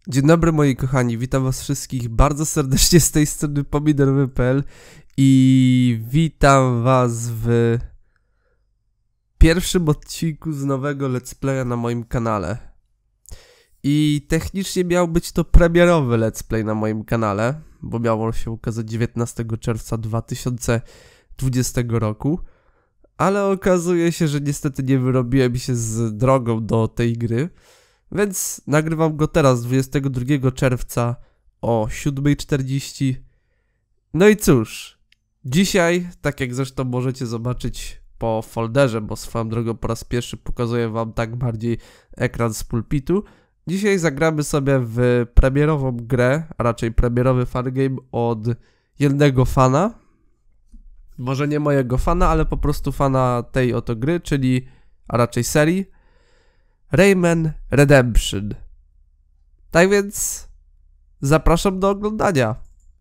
Dzień dobry moi kochani, witam was wszystkich bardzo serdecznie z tej strony Pomidor.pl i witam was w pierwszym odcinku z nowego let's playa na moim kanale. I technicznie miał być to premierowy let's play na moim kanale, bo miało się ukazać 19 czerwca 2020 roku, ale okazuje się, że niestety nie wyrobiłem się z drogą do tej gry. Więc nagrywam go teraz, 22 czerwca o 7:40. No i cóż, dzisiaj, tak jak zresztą możecie zobaczyć po folderze, bo swoją drogą po raz pierwszy pokazuję wam tak bardziej ekran z pulpitu, dzisiaj zagramy sobie w premierową grę, a raczej premierowy fangame od jednego fana. Może nie mojego fana, ale po prostu fana tej oto gry, czyli, a raczej serii. Rayman Redemption. Tak więc zapraszam do oglądania.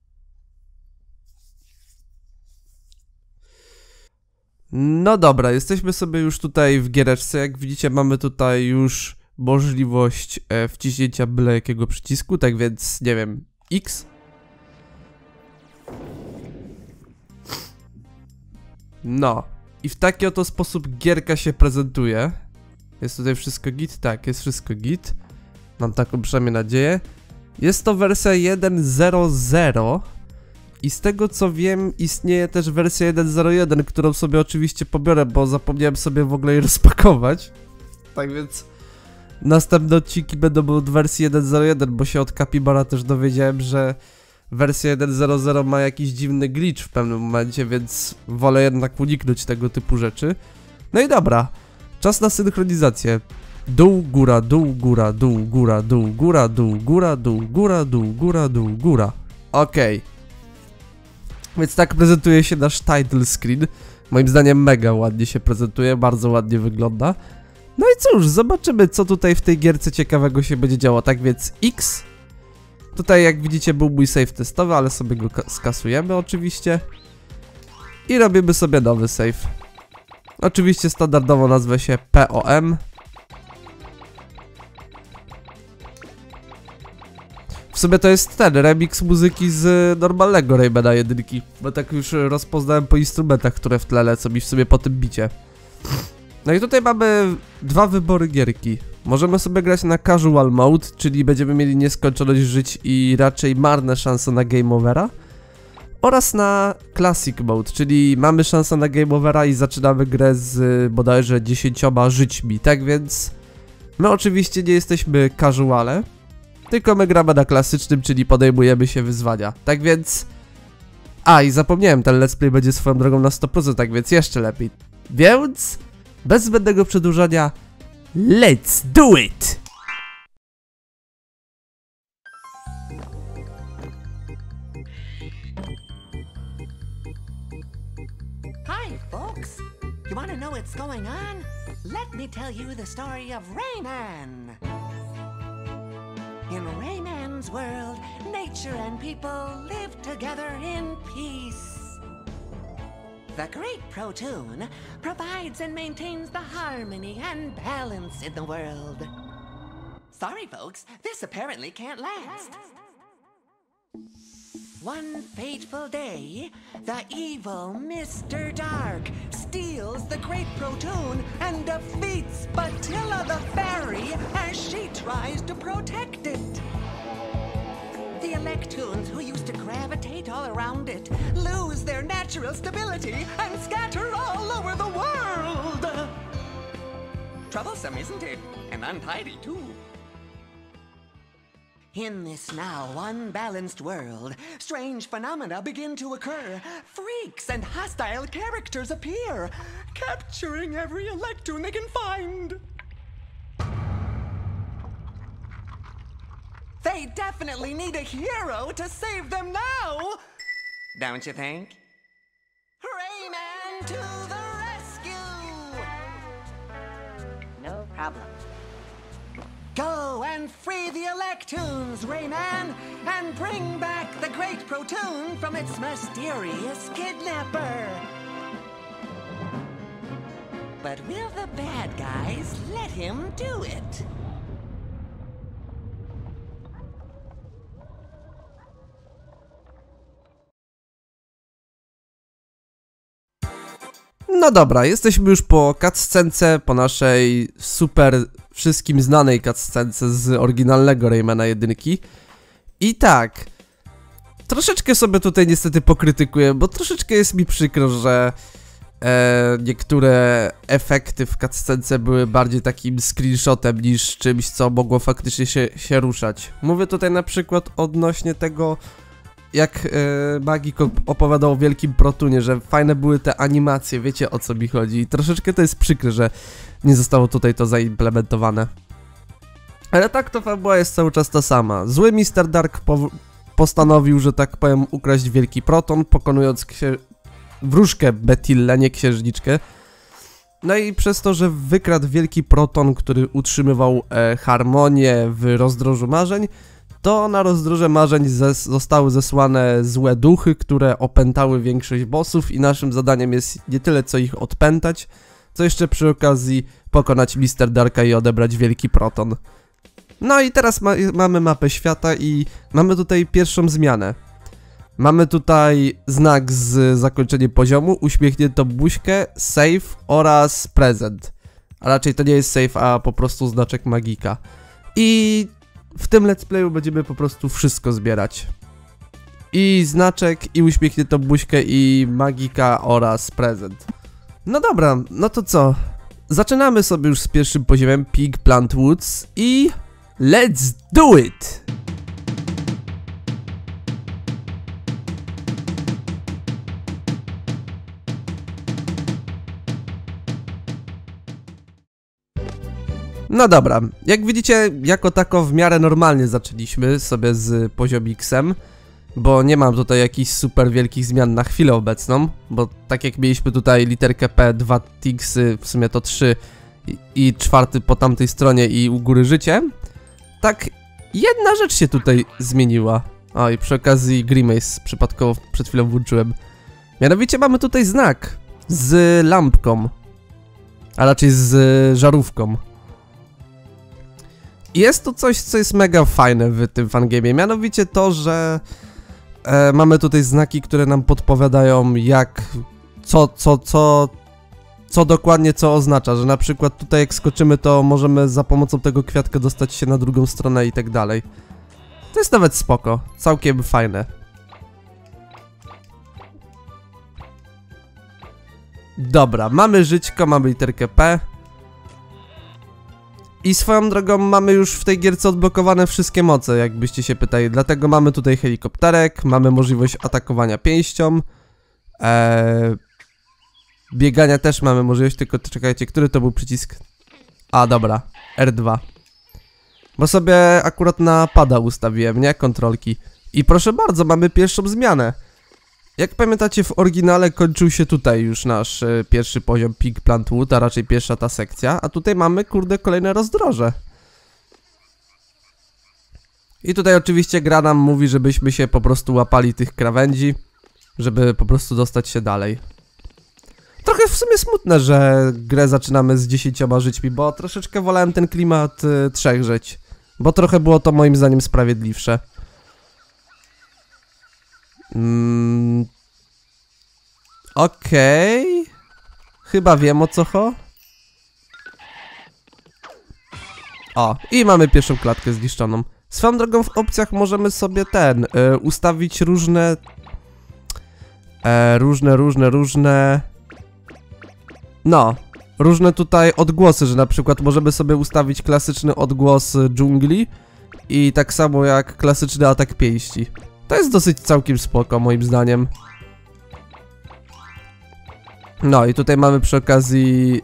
No dobra, jesteśmy sobie już tutaj w giereczce. Jak widzicie, mamy tutaj już możliwość wciśnięcia byle jakiego przycisku, tak więc nie wiem, X. No i w taki oto sposób gierka się prezentuje. Jest tutaj wszystko git? Tak, jest wszystko git. Mam taką przynajmniej nadzieję. Jest to wersja 1.0.0 i z tego co wiem istnieje też wersja 1.0.1, którą sobie oczywiście pobiorę, bo zapomniałem sobie w ogóle jej rozpakować. Tak więc następne odcinki będą od wersji 1.0.1, bo się od Capybara też dowiedziałem, że wersja 1.0.0 ma jakiś dziwny glitch w pewnym momencie, więc wolę jednak uniknąć tego typu rzeczy. No i dobra. Czas na synchronizację. Dół, góra, dół, góra, dół, góra, dół, góra, dół, góra, dół, góra, dół, góra, dół, góra. Okej. Więc tak prezentuje się nasz title screen. Moim zdaniem mega ładnie się prezentuje, bardzo ładnie wygląda. No i cóż, zobaczymy co tutaj w tej gierce ciekawego się będzie działo. Tak więc X. Tutaj jak widzicie był mój save testowy, ale sobie go skasujemy oczywiście. I robimy sobie nowy save. Oczywiście standardowo nazwę się POM. W sumie to jest ten remix muzyki z normalnego Raymana 1, bo tak już rozpoznałem po instrumentach, które w tle lecą i w sumie po tym bicie. No i tutaj mamy dwa wybory gierki. Możemy sobie grać na casual mode, czyli będziemy mieli nieskończoność żyć i raczej marne szanse na game overa. Oraz na Classic Mode, czyli mamy szansę na Game Overa i zaczynamy grę z bodajże 10 żyćmi, tak więc my oczywiście nie jesteśmy casuale, tylko my gramy na klasycznym, czyli podejmujemy się wyzwania, tak więc... A i zapomniałem, ten let's play będzie swoją drogą na 100%, tak więc jeszcze lepiej. Więc bez zbędnego przedłużania, let's do it! Hi, folks. You want to know what's going on? Let me tell you the story of Rayman. In Rayman's world, nature and people live together in peace. The Great Protoon provides and maintains the harmony and balance in the world. Sorry, folks, this apparently can't last. One fateful day, the evil Mr. Dark steals the Great Protoon and defeats Batilla the Fairy as she tries to protect it. The Electoons who used to gravitate all around it lose their natural stability and scatter all over the world. Troublesome, isn't it? And untidy, too. In this now unbalanced world, strange phenomena begin to occur. Freaks and hostile characters appear, capturing every Electoon they can find. They definitely need a hero to save them now! Don't you think? Rayman to the rescue! No problem. Go and free the Electoons, Rayman, and bring back the Great Protoon from its mysterious kidnapper. But will the bad guys let him do it? No dobra, jesteśmy już po cutscence, po naszej super wszystkim znanej cutscence z oryginalnego Raymana 1. I tak, troszeczkę sobie tutaj niestety pokrytykuję, bo troszeczkę jest mi przykro, że niektóre efekty w cutscence były bardziej takim screenshotem niż czymś, co mogło faktycznie się ruszać. Mówię tutaj na przykład odnośnie tego, jak Magik opowiadał o Wielkim Protunie, że fajne były te animacje, wiecie o co mi chodzi. I troszeczkę to jest przykre, że nie zostało tutaj to zaimplementowane. Ale tak to fabuła jest cały czas ta sama. Zły Mr. Dark postanowił, że tak powiem, ukraść Wielki Proton, pokonując wróżkę Betillę, nie księżniczkę. No i przez to, że wykradł Wielki Proton, który utrzymywał harmonię w rozdrożu marzeń, to na rozdroże marzeń zostały zesłane złe duchy, które opętały większość bossów i naszym zadaniem jest nie tyle co ich odpętać, co jeszcze przy okazji pokonać Mr. Darka i odebrać Wielki Proton. No i teraz mamy mapę świata i mamy tutaj pierwszą zmianę. Mamy tutaj znak z zakończeniem poziomu, uśmiechniętą buźkę, save oraz prezent. A raczej to nie jest save, a po prostu znaczek Magika. I w tym let's playu będziemy po prostu wszystko zbierać. I znaczek, i uśmiechniętą buźkę, i Magika oraz prezent. No dobra, no to co? Zaczynamy sobie już z pierwszym poziomem Pig Plant Woods i let's do it! No dobra, jak widzicie, jako tako w miarę normalnie zaczęliśmy sobie z poziomiksem, bo nie mam tutaj jakichś super wielkich zmian na chwilę obecną, bo tak jak mieliśmy tutaj literkę P, 2 ticksy, w sumie to 3 i 4 po tamtej stronie i u góry życie, tak jedna rzecz się tutaj zmieniła. O, i przy okazji Grimace przypadkowo przed chwilą włączyłem. Mianowicie mamy tutaj znak z lampką, a raczej z żarówką. Jest to coś, co jest mega fajne w tym fangamie, mianowicie to, że mamy tutaj znaki, które nam podpowiadają jak, co dokładnie co oznacza, że na przykład tutaj jak skoczymy, to możemy za pomocą tego kwiatka dostać się na drugą stronę i tak dalej. To jest nawet spoko, całkiem fajne. Dobra, mamy żyćko, mamy literkę P. I swoją drogą mamy już w tej gierce odblokowane wszystkie moce, jakbyście się pytali. Dlatego mamy tutaj helikopterek, mamy możliwość atakowania pięścią. Biegania też mamy możliwość, tylko czekajcie, który to był przycisk? A, dobra, R2. Bo sobie akurat na pada ustawiłem, nie? Kontrolki. I proszę bardzo, mamy pierwszą zmianę. Jak pamiętacie, w oryginale kończył się tutaj już nasz pierwszy poziom Pig Plant Wood, a raczej pierwsza ta sekcja, a tutaj mamy, kurde, kolejne rozdroże. I tutaj oczywiście gra nam mówi, żebyśmy się po prostu łapali tych krawędzi, żeby po prostu dostać się dalej. Trochę w sumie smutne, że grę zaczynamy z 10 żyćmi, bo troszeczkę wolałem ten klimat 3 żyć, bo trochę było to moim zdaniem sprawiedliwsze. Okej. Chyba wiem o co chodzi. O, i mamy pierwszą klatkę zniszczoną. Swoją drogą w opcjach możemy sobie ustawić różne różne tutaj odgłosy, że na przykład możemy sobie ustawić klasyczny odgłos dżungli i tak samo jak klasyczny atak pięści. To jest dosyć całkiem spoko moim zdaniem. No i tutaj mamy przy okazji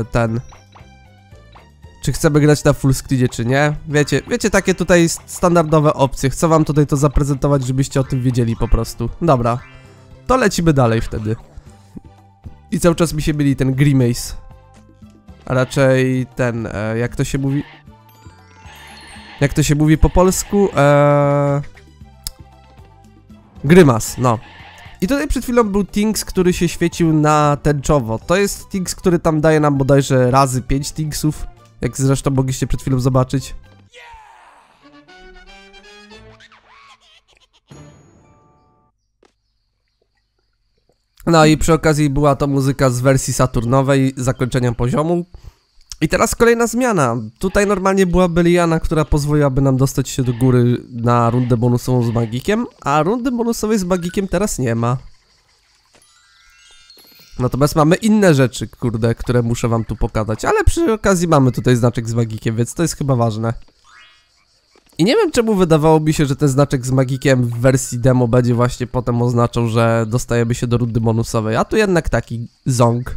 czy chcemy grać na full screenie, czy nie? Wiecie, takie tutaj standardowe opcje. Chcę wam tutaj to zaprezentować, żebyście o tym wiedzieli po prostu. Dobra, to lecimy dalej wtedy. I cały czas mi się myli ten Grimace. A raczej ten, jak to się mówi? Jak to się mówi po polsku? Grymas, no. I tutaj przed chwilą był Things, który się świecił na tęczowo. To jest Things, który tam daje nam bodajże razy 5 Thingsów. Jak zresztą mogliście przed chwilą zobaczyć. No i przy okazji była to muzyka z wersji saturnowej, zakończenia poziomu. I teraz kolejna zmiana. Tutaj normalnie byłaby liana, która pozwoliłaby nam dostać się do góry na rundę bonusową z magikiem, a rundy bonusowej z magikiem teraz nie ma. Natomiast mamy inne rzeczy, kurde, które muszę wam tu pokazać, ale przy okazji mamy tutaj znaczek z magikiem, więc to jest chyba ważne. I nie wiem, czemu wydawało mi się, że ten znaczek z magikiem w wersji demo będzie właśnie potem oznaczał, że dostajemy się do rundy bonusowej, a tu jednak taki ząg.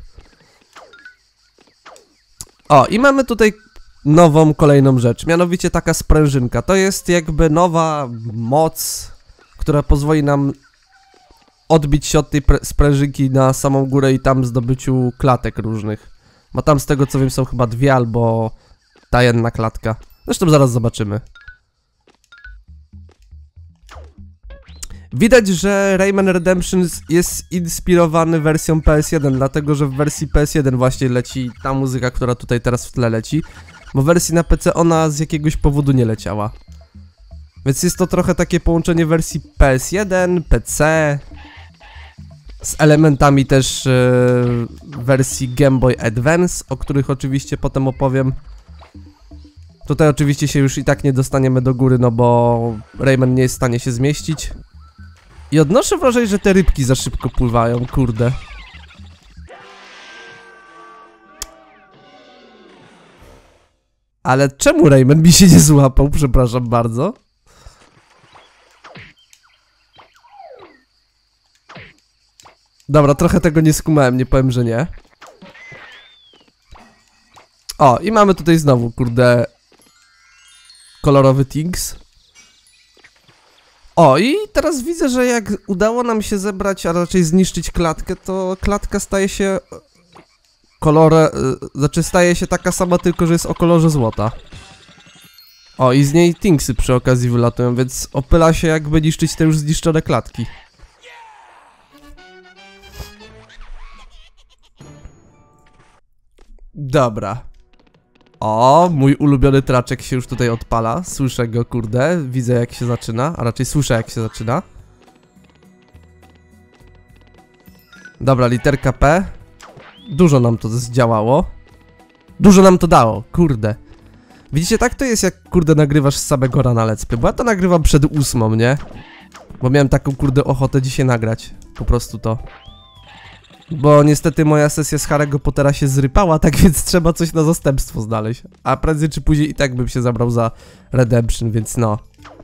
O, i mamy tutaj nową, kolejną rzecz, mianowicie taka sprężynka. To jest jakby nowa moc, która pozwoli nam odbić się od tej sprężynki na samą górę i tam zdobyciu klatek różnych. Bo tam z tego co wiem są chyba dwie albo ta jedna klatka. Zresztą zaraz zobaczymy. Widać, że Rayman Redemption jest inspirowany wersją PS1, dlatego że w wersji PS1 właśnie leci ta muzyka, która tutaj teraz w tle leci. Bo w wersji na PC ona z jakiegoś powodu nie leciała. Więc jest to trochę takie połączenie wersji PS1, PC... z elementami też wersji Game Boy Advance, o których oczywiście potem opowiem. Tutaj oczywiście się już i tak nie dostaniemy do góry, no bo Rayman nie jest w stanie się zmieścić. I odnoszę wrażenie, że te rybki za szybko pływają, kurde. Ale czemu Rayman mi się nie złapał? Przepraszam bardzo. Dobra, trochę tego nie skumałem, nie powiem, że nie. O, i mamy tutaj znowu, kurde, kolorowy Things. O, i teraz widzę, że jak udało nam się zebrać, a raczej zniszczyć klatkę, to klatka staje się staje się taka sama, tylko że jest o kolorze złota. O, i z niej Thingsy przy okazji wylatują, więc opyla się jakby niszczyć te już zniszczone klatki. Dobra. O, mój ulubiony traczek się już tutaj odpala. Słyszę go, kurde. Widzę jak się zaczyna, a raczej słyszę jak się zaczyna. Dobra, literka P. Dużo nam to zdziałało. Dużo nam to dało, kurde. Widzicie, tak to jest jak, kurde, nagrywasz z samego rana let's play. Bo ja to nagrywam przed 8, nie? Bo miałem taką, kurde, ochotę dzisiaj nagrać. Po prostu to. Bo niestety moja sesja z Harry'ego Pottera się zrypała, tak więc trzeba coś na zastępstwo znaleźć. A prędzej czy później i tak bym się zabrał za Redemption, więc no.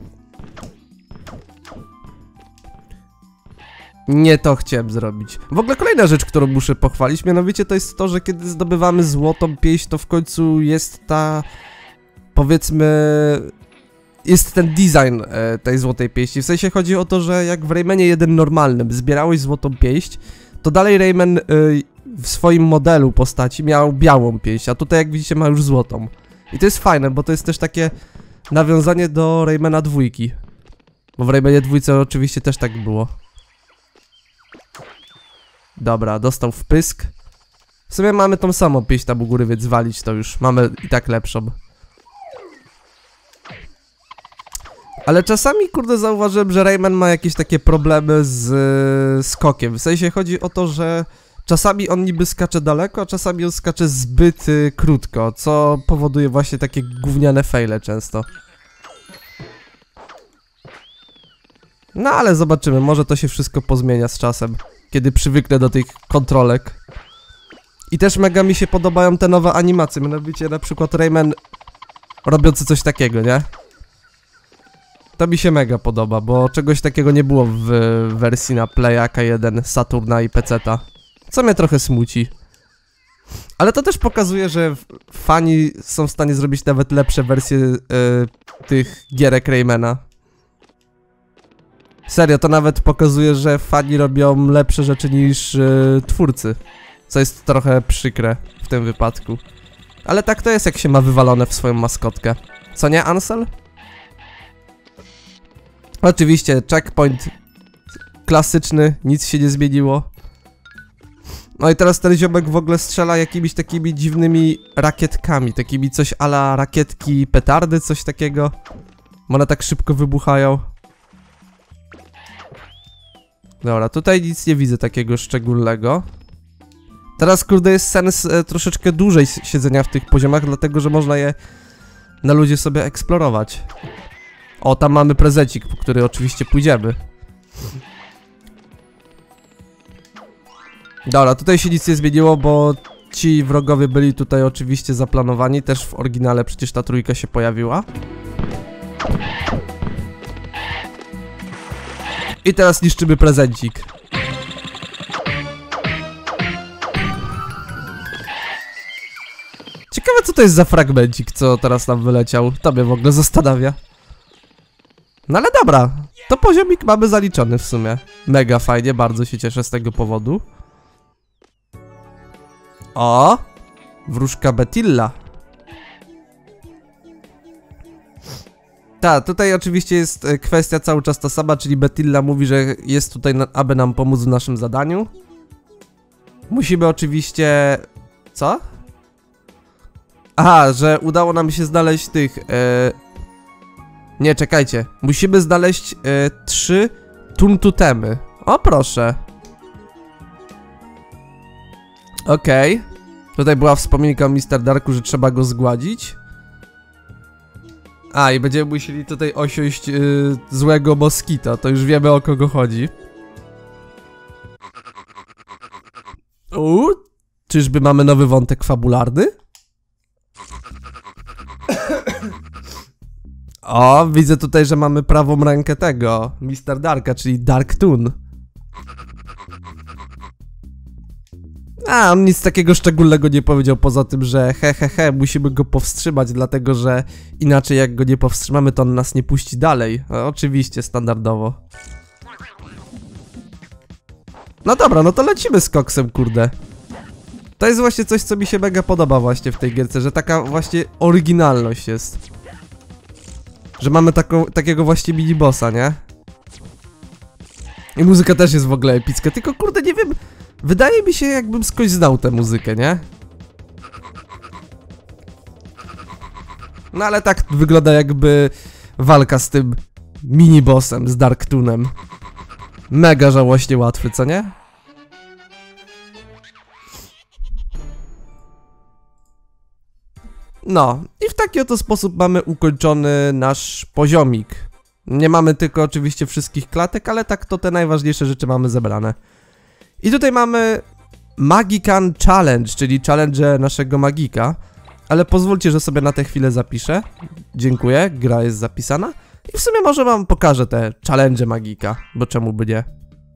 Nie to chciałem zrobić. W ogóle kolejna rzecz, którą muszę pochwalić, mianowicie to jest to, że kiedy zdobywamy złotą pięść, to w końcu jest ta... powiedzmy... jest ten design tej złotej pięści. W sensie chodzi o to, że jak w Raymanie 1 normalnym zbierałeś złotą pięść, to dalej Rayman w swoim modelu postaci miał białą pięść, a tutaj jak widzicie ma już złotą. I to jest fajne, bo to jest też takie nawiązanie do Raymana 2. Bo w Raymanie 2 oczywiście też tak było. Dobra, dostał wpysk. W sumie mamy tą samą pięść tam u góry, więc walić to już. Mamy i tak lepszą. Ale czasami, kurde, zauważyłem, że Rayman ma jakieś takie problemy z skokiem. W sensie chodzi o to, że czasami on niby skacze daleko, a czasami on skacze zbyt krótko, co powoduje właśnie takie gówniane faile często. No ale zobaczymy, może to się wszystko pozmienia z czasem, kiedy przywyknę do tych kontrolek. I też mega mi się podobają te nowe animacje, mianowicie na przykład Rayman robiący coś takiego, nie? To mi się mega podoba, bo czegoś takiego nie było w wersji na Playaka 1, Saturna i Peceta. Co mnie trochę smuci. Ale to też pokazuje, że fani są w stanie zrobić nawet lepsze wersje tych gierek Raymana. Serio, to nawet pokazuje, że fani robią lepsze rzeczy niż twórcy. Co jest trochę przykre w tym wypadku. Ale tak to jest, jak się ma wywalone w swoją maskotkę. Co nie, Ansel? Oczywiście, checkpoint klasyczny, nic się nie zmieniło. No i teraz ten ziomek w ogóle strzela jakimiś takimi dziwnymi rakietkami, takimi coś a la rakietki petardy, coś takiego. One tak szybko wybuchają. Dobra, tutaj nic nie widzę takiego szczególnego. Teraz, kurde, jest sens troszeczkę dłużej siedzenia w tych poziomach, dlatego, że można je na ludzie sobie eksplorować. O, tam mamy prezencik, po który oczywiście pójdziemy. Dobra, tutaj się nic nie zmieniło, bo ci wrogowie byli tutaj oczywiście zaplanowani. Też w oryginale przecież ta trójka się pojawiła. I teraz niszczymy prezencik. Ciekawe, co to jest za fragmencik, co teraz nam wyleciał. To mnie w ogóle zastanawia. No ale dobra, to poziomik mamy zaliczony w sumie. Mega fajnie, bardzo się cieszę z tego powodu. O! Wróżka Betilla. Tak, tutaj oczywiście jest kwestia cały czas ta sama, czyli Betilla mówi, że jest tutaj, aby nam pomóc w naszym zadaniu. Musimy oczywiście... Co? Aha, że udało nam się znaleźć tych... Nie, czekajcie. Musimy znaleźć 3 tuntutemy. O, proszę. Okej. Tutaj była wspominka o Mr. Darku, że trzeba go zgładzić. A, i będziemy musieli tutaj osiąść złego moskita. To już wiemy, o kogo chodzi. Czyżby mamy nowy wątek fabularny? O, widzę tutaj, że mamy prawą rękę tego Mr. Darka, czyli Dark Toon. A, on nic takiego szczególnego nie powiedział, poza tym, że musimy go powstrzymać, dlatego że inaczej jak go nie powstrzymamy, to on nas nie puści dalej. No, oczywiście, standardowo. No dobra, no to lecimy z koksem, kurde. To jest właśnie coś, co mi się mega podoba właśnie w tej gierce, że taka właśnie oryginalność jest. Że mamy takiego właśnie mini-bossa, nie? I muzyka też jest w ogóle epicka, tylko kurde, nie wiem... Wydaje mi się, jakbym skądś znał tę muzykę, nie? No ale tak wygląda jakby walka z tym mini-bossem, z Dark Toonem. Mega żałośnie łatwy, co nie? No, i w taki oto sposób mamy ukończony nasz poziomik. Nie mamy tylko oczywiście wszystkich klatek, ale tak to te najważniejsze rzeczy mamy zebrane. I tutaj mamy Magican Challenge, czyli challenge naszego magika. Ale pozwólcie, że sobie na tę chwilę zapiszę. Dziękuję, gra jest zapisana. I w sumie może wam pokażę te challenge magika, bo czemu by nie.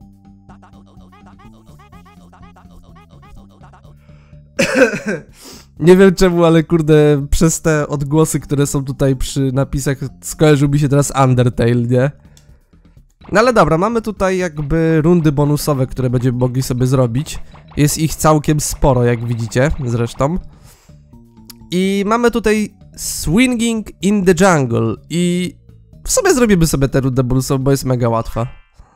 Nie wiem czemu, ale kurde, przez te odgłosy, które są tutaj przy napisach, skojarzył mi się teraz Undertale, nie? No ale dobra, mamy tutaj jakby rundy bonusowe, które będziemy mogli sobie zrobić. Jest ich całkiem sporo, jak widzicie, zresztą. I mamy tutaj Swinging in the Jungle. I w sumie zrobimy sobie tę rundę bonusową, bo jest mega łatwa.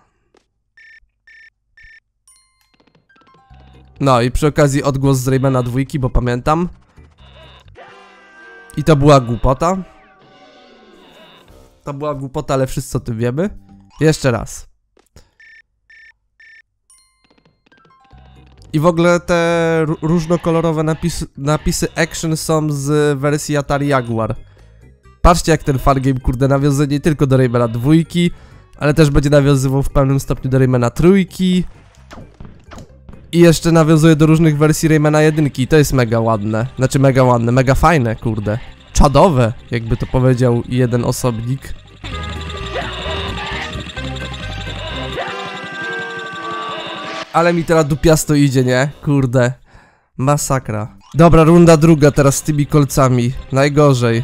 No i przy okazji odgłos z Raymana 2, bo pamiętam. I to była głupota. To była głupota, ale wszyscy o tym wiemy. Jeszcze raz. I w ogóle te różnokolorowe napisy action są z wersji Atari Jaguar. Patrzcie, jak ten fangame, kurde, nawiązuje nie tylko do Raymana 2, ale też będzie nawiązywał w pewnym stopniu do Raymana 3. I jeszcze nawiązuje do różnych wersji Raymana 1. I to jest mega ładne. Znaczy mega ładne, mega fajne, kurde. Czadowe, jakby to powiedział jeden osobnik. Ale mi teraz dupiasto idzie, nie? Kurde. Masakra. Dobra, runda druga teraz z tymi kolcami. Najgorzej.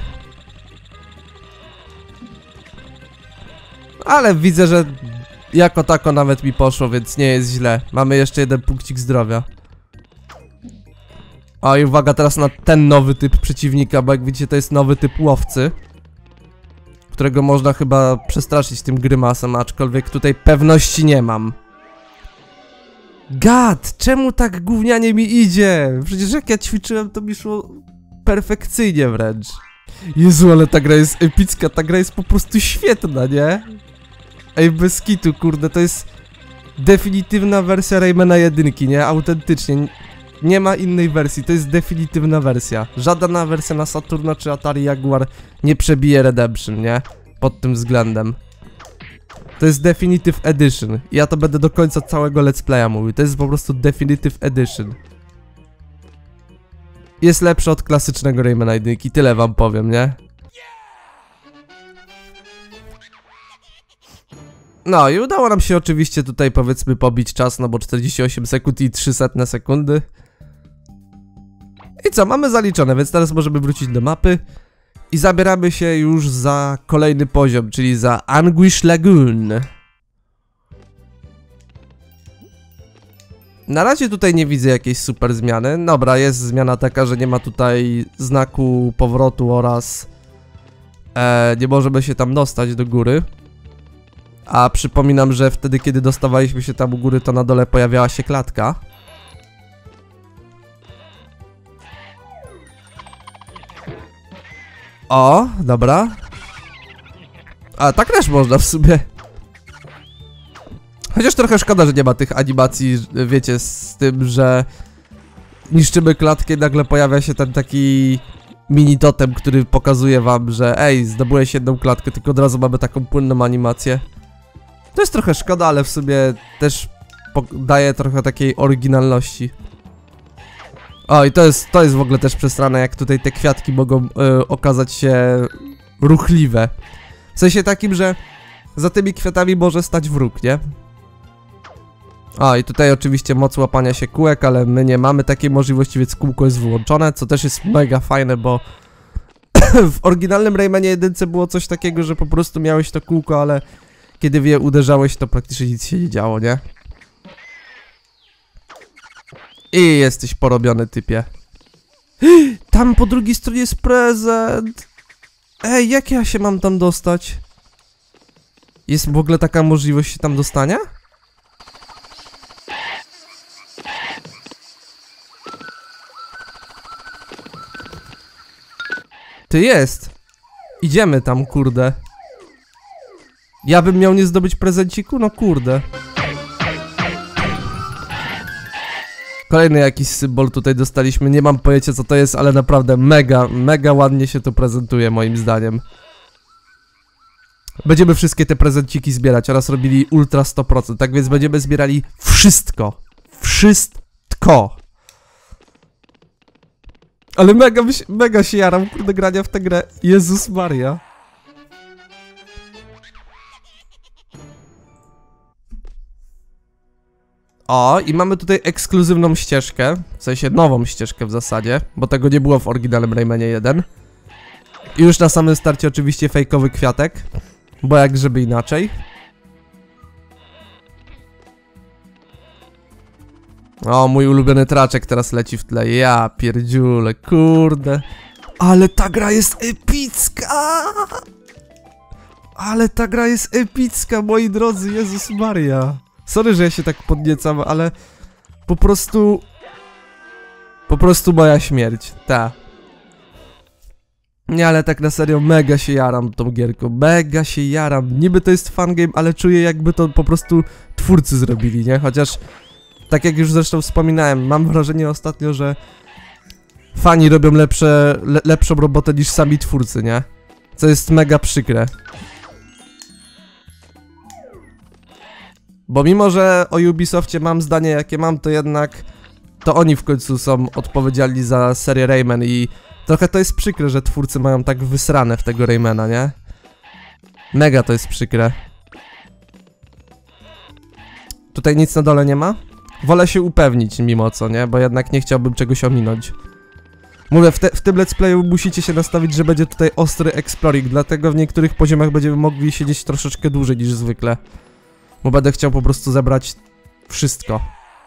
Ale widzę, że jako tako nawet mi poszło, więc nie jest źle. Mamy jeszcze jeden punkcik zdrowia. O i uwaga teraz na ten nowy typ przeciwnika, bo jak widzicie to jest nowy typ łowcy, którego można chyba przestraszyć tym grymasem, aczkolwiek tutaj pewności nie mam. Gad, czemu tak gównianie mi idzie? Przecież jak ja ćwiczyłem, to mi szło perfekcyjnie wręcz. Jezu, ale ta gra jest epicka, ta gra jest po prostu świetna, nie? Ej, bez kitu, kurde, to jest definitywna wersja Raymana 1, nie? Autentycznie. Nie ma innej wersji, to jest definitywna wersja. Żadna wersja na Saturna czy Atari Jaguar nie przebije Redemption, nie? Pod tym względem. To jest Definitive Edition. Ja to będę do końca całego let's playa mówił. To jest po prostu Definitive Edition. Jest lepszy od klasycznego Raymana 1, tyle wam powiem, nie? No i udało nam się oczywiście tutaj powiedzmy pobić czas, no bo 48 sekund i 300 sekundy. I co, mamy zaliczone, więc teraz możemy wrócić do mapy. I zabieramy się już za kolejny poziom, czyli za Anguish Lagoon. Na razie tutaj nie widzę jakiejś super zmiany. Dobra, jest zmiana taka, że nie ma tutaj znaku powrotu oraz nie możemy się tam dostać do góry. A przypominam, że wtedy kiedy dostawaliśmy się tam u góry, to na dole pojawiała się klatka. O, dobra. A tak też można w sumie. Chociaż trochę szkoda, że nie ma tych animacji, wiecie, z tym, że niszczymy klatkę i nagle pojawia się ten taki mini totem, który pokazuje wam, że ej, zdobyłeś jedną klatkę, tylko od razu mamy taką płynną animację. To jest trochę szkoda, ale w sumie też daje trochę takiej oryginalności. O, i to jest w ogóle też przesrane, jak tutaj te kwiatki mogą okazać się ruchliwe. W sensie takim, że za tymi kwiatami może stać wróg, nie? O, i tutaj oczywiście moc łapania się kółek, ale my nie mamy takiej możliwości, więc kółko jest wyłączone, co też jest mega fajne, bo w oryginalnym Raymanie 1 było coś takiego, że po prostu miałeś to kółko, ale kiedy w je uderzałeś, to praktycznie nic się nie działo, nie? I jesteś porobiony, typie. Tam po drugiej stronie jest prezent. Ej, jak ja się mam tam dostać? Jest w ogóle taka możliwość się tam dostania? Ty jest. Idziemy tam, kurde. Ja bym miał nie zdobyć prezenciku? No kurde. Kolejny jakiś symbol tutaj dostaliśmy, nie mam pojęcia co to jest, ale naprawdę mega ładnie się to prezentuje moim zdaniem. Będziemy wszystkie te prezenciki zbierać oraz robili ultra 100%, tak więc będziemy zbierali wszystko. Wszystko. Ale mega się jaram, kurde, grania w tę grę. Jezus Maria. O, i mamy tutaj ekskluzywną ścieżkę, w sensie nową ścieżkę w zasadzie, bo tego nie było w oryginalnym Raymanie 1. I już na samym starcie oczywiście fejkowy kwiatek, bo jak żeby inaczej. O, mój ulubiony traczek teraz leci w tle, ja pierdziule, kurde. Ale ta gra jest epicka! Ale ta gra jest epicka, moi drodzy, Jezus Maria. Sorry, że ja się tak podniecam, ale po prostu moja śmierć, ta. Nie, ale tak na serio mega się jaram tą gierką, mega się jaram. Niby to jest fangame, ale czuję jakby to po prostu twórcy zrobili, nie? Chociaż, tak jak już zresztą wspominałem, mam wrażenie ostatnio, że fani robią lepszą robotę niż sami twórcy, nie? Co jest mega przykre. Bo mimo, że o Ubisoftie mam zdanie jakie mam, to jednak to oni w końcu są odpowiedzialni za serię Rayman i trochę to jest przykre, że twórcy mają tak wysrane w tego Raymana, nie? Mega to jest przykre. Tutaj nic na dole nie ma? Wolę się upewnić mimo co, nie? Bo jednak nie chciałbym czegoś ominąć. Mówię, w tym let's playu musicie się nastawić, że będzie tutaj ostry exploring, dlatego w niektórych poziomach będziemy mogli siedzieć troszeczkę dłużej niż zwykle. Bo będę chciał po prostu zebrać wszystko.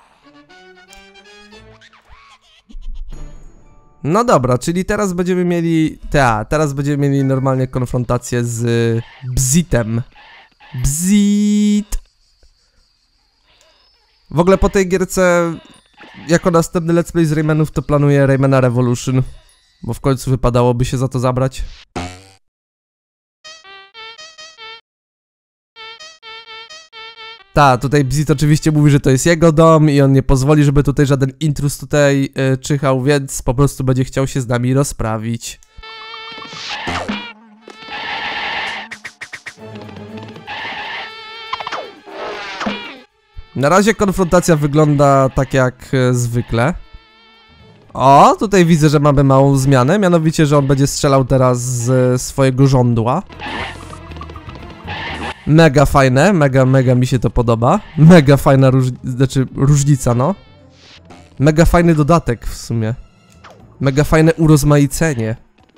No dobra, czyli teraz będziemy mieli... teraz będziemy mieli normalnie konfrontację z Bzitem. Bzit! W ogóle po tej gierce, jako następny let's play z Raymanów, to planuję Raymana Revolution. Bo w końcu wypadałoby się za to zabrać. Tutaj Bzit oczywiście mówi, że to jest jego dom i on nie pozwoli, żeby tutaj żaden intruz tutaj czyhał, więc po prostu będzie chciał się z nami rozprawić. Na razie konfrontacja wygląda tak jak zwykle. O, tutaj widzę, że mamy małą zmianę, mianowicie, że on będzie strzelał teraz z swojego żądła. Mega fajne, mega mi się to podoba. Mega fajna różnica, no. Mega fajny dodatek w sumie. Mega fajne urozmaicenie.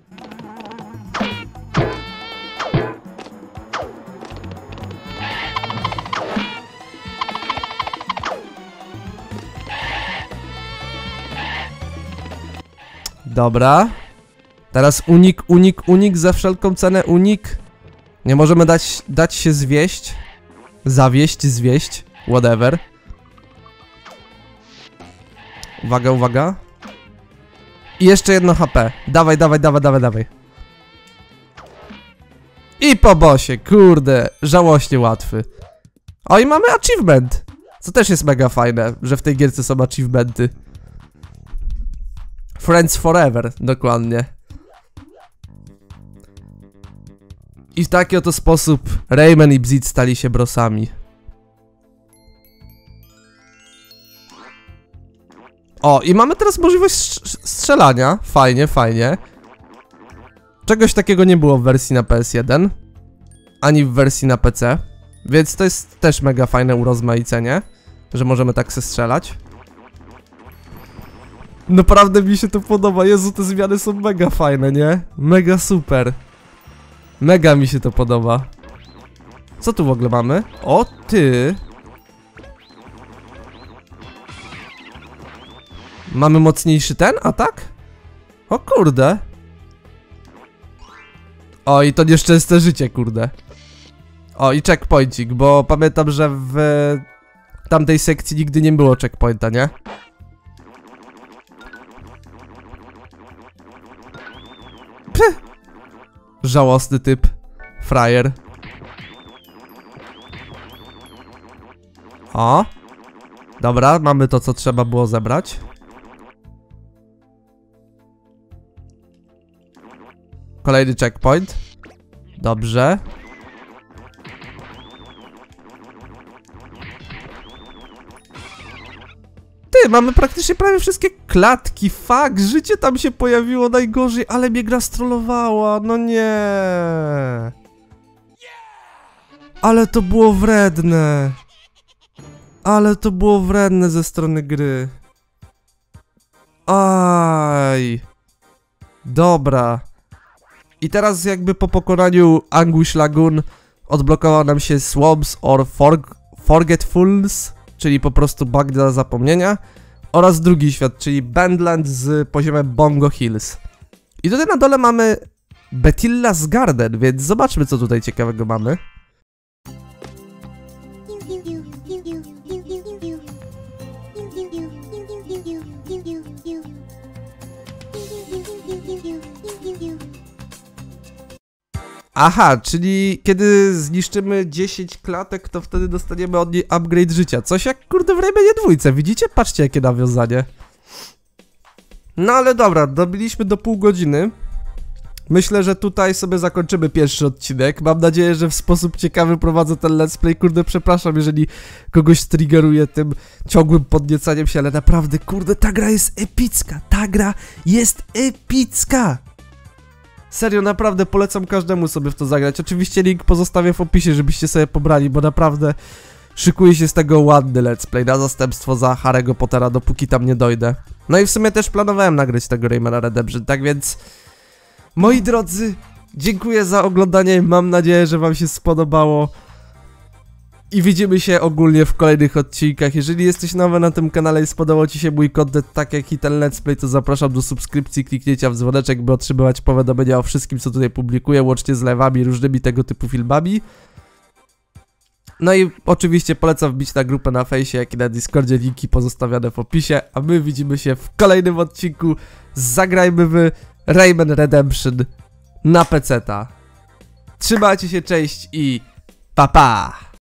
Dobra. Teraz unik za wszelką cenę, unik. Nie możemy dać się zwieść. Zwieść, whatever. Uwaga. I jeszcze jedno HP. Dawaj. I po bossie, kurde, żałośnie łatwy. O, i mamy achievement. Co też jest mega fajne, że w tej gierce są achievementy. Friends Forever, dokładnie. I w taki oto sposób Rayman i Bzit stali się brosami. O, i mamy teraz możliwość strzelania. Fajnie. Czegoś takiego nie było w wersji na PS1. Ani w wersji na PC. Więc to jest też mega fajne urozmaicenie, że możemy tak se strzelać. Naprawdę mi się to podoba. Jezu, te zmiany są mega fajne, nie? Mega super. Mega mi się to podoba. Co tu w ogóle mamy? O ty! Mamy mocniejszy ten atak? O kurde. O, i to nieszczęsne życie, kurde. O, i checkpointik, bo pamiętam, że w tamtej sekcji nigdy nie było checkpointa, nie? Pff. Żałosny typ. Frajer. O. Dobra, mamy to, co trzeba było zebrać. Kolejny checkpoint. Dobrze. Ty, mamy praktycznie prawie wszystkie klatki. Fuck, życie tam się pojawiło najgorzej, ale mnie gra strollowała. No nie. Ale to było wredne. Ale to było wredne ze strony gry. Aj. Dobra. I teraz jakby po pokonaniu Anguish Lagoon odblokował nam się Swamps or Forgetfulness, czyli po prostu bagna zapomnienia, oraz drugi świat, czyli Bandland z poziomem Bongo Hills. I tutaj na dole mamy Betilla's Garden, więc zobaczmy, co tutaj ciekawego mamy. Aha, czyli kiedy zniszczymy 10 klatek, to wtedy dostaniemy od niej upgrade życia. Coś jak kurde w Raymanie 2, widzicie? Patrzcie, jakie nawiązanie. No ale dobra, dobiliśmy do pół godziny. Myślę, że tutaj sobie zakończymy pierwszy odcinek. Mam nadzieję, że w sposób ciekawy prowadzę ten let's play. Kurde, przepraszam, jeżeli kogoś triggeruję tym ciągłym podniecaniem się, ale naprawdę, kurde, ta gra jest epicka. Ta gra jest epicka. Serio, naprawdę polecam każdemu sobie w to zagrać. Oczywiście link pozostawię w opisie, żebyście sobie pobrali, bo naprawdę szykuje się z tego ładny let's play na zastępstwo za Harry'ego Pottera, dopóki tam nie dojdę. No i w sumie też planowałem nagrać tego Raymana Redemption, tak więc... Moi drodzy, dziękuję za oglądanie, mam nadzieję, że wam się spodobało. I widzimy się ogólnie w kolejnych odcinkach. Jeżeli jesteś nowy na tym kanale i spodobał ci się mój content tak jak i ten let's play, to zapraszam do subskrypcji, kliknięcia w dzwoneczek, by otrzymywać powiadomienia o wszystkim, co tutaj publikuję, łącznie z live'ami, różnymi tego typu filmami. No i oczywiście polecam wbić na grupę na fejsie, jak i na Discordzie, linki pozostawione w opisie, a my widzimy się w kolejnym odcinku. Zagrajmy w Rayman Redemption na peceta. Trzymajcie się, cześć i pa pa!